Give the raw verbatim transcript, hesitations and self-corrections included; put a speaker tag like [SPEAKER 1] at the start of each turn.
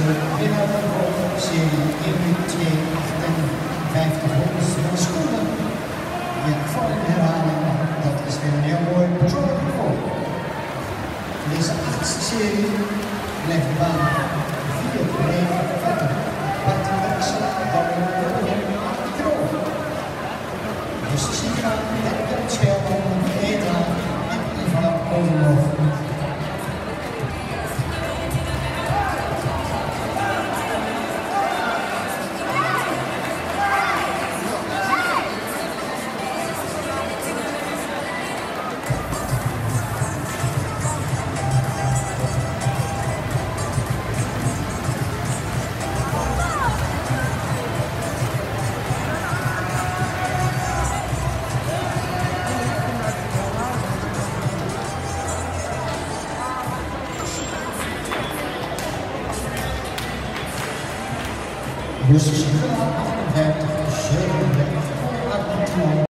[SPEAKER 1] winnaar van de serie één twee achtenvijftig honderd schoenen. Ja, voor een herhaling, dat is weer een heel mooi persoonlijk record. Deze achtste serie blijft de baan vier negen verder. Bart Derksen, dan de Kroon. Dus Siga, Dirk Schelman, Edra en Ivan Ovenhof. Dus achtenvijftig, zevenendertig voor Argentinië.